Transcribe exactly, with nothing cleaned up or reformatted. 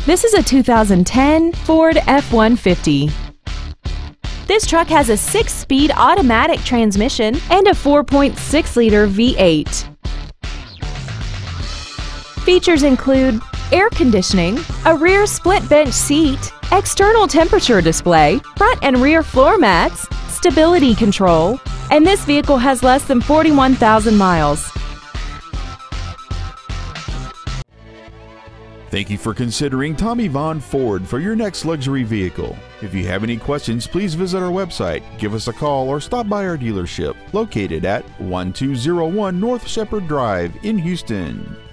This is a two thousand ten Ford F one fifty. This truck has a six-speed automatic transmission and a four point six liter V eight. Features include air conditioning, a rear split bench seat, external temperature display, front and rear floor mats, stability control, and this vehicle has less than forty-one thousand miles. Thank you for considering Tommie Vaughn Ford for your next luxury vehicle. If you have any questions, please visit our website, give us a call, or stop by our dealership located at one two zero one North Shepherd Drive in Houston.